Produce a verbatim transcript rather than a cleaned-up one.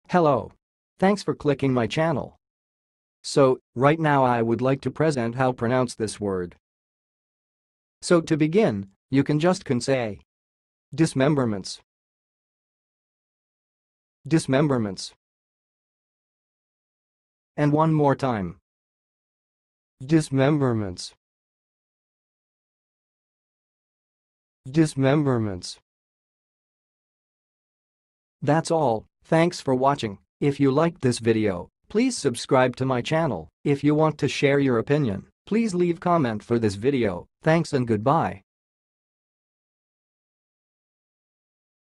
Hello. Thanks for clicking my channel. So, right now I would like to present how pronounce this word. So to begin, you can just can say dismemberments. Dismemberments. And one more time. Dismemberments. Dismemberments. That's all. Thanks for watching. If you liked this video, please subscribe to my channel. If you want to share your opinion, please leave comment for this video. Thanks and goodbye.